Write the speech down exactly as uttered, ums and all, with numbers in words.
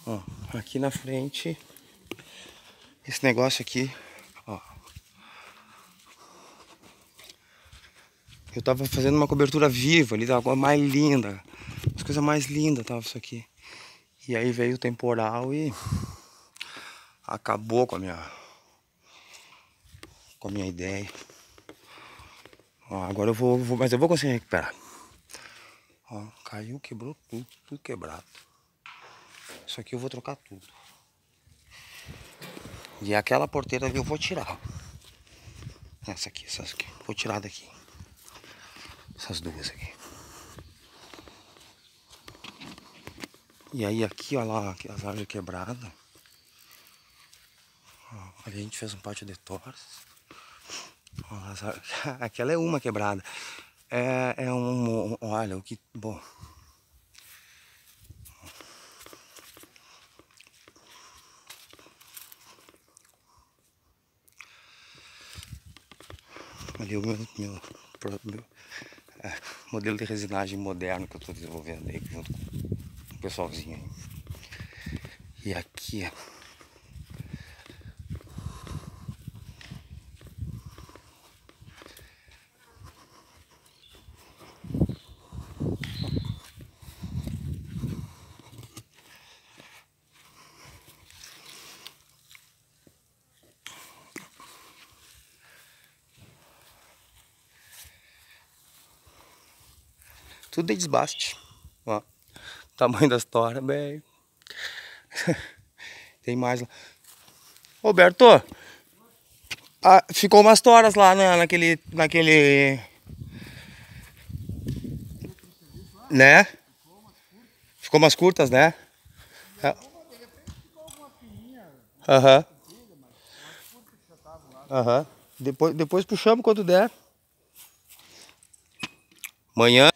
Ó, aqui na frente, esse negócio aqui, ó. Eu tava fazendo uma cobertura viva ali, tava mais linda. As coisas mais lindas tava isso aqui. E aí veio o temporal e acabou com a minha com a minha ideia. Ó, agora eu vou, vou, mas eu vou conseguir recuperar. Ó, caiu, quebrou tudo, tudo quebrado. Isso aqui eu vou trocar tudo. E aquela porteira ali eu vou tirar. Essa aqui, essas aqui. Vou tirar daqui. Essas duas aqui. E aí aqui, ó lá, aqui as árvores quebradas. Ó, ali a gente fez um pátio de torres. Ó, as árvores... Aquela é uma quebrada. É, é um... Olha, o que... Bom... Ali o meu, meu, meu é, modelo de resinagem moderno que eu estou desenvolvendo aí junto com o pessoalzinho aí. E aqui, ó. Tudo de desbaste. Ó, tamanho das toras, bem. Tem mais lá. Roberto, ah, ficou umas toras lá na, naquele, naquele, né? Ficou umas curtas, né? Aham. Aham. Depois, depois puxamos quando der. Amanhã.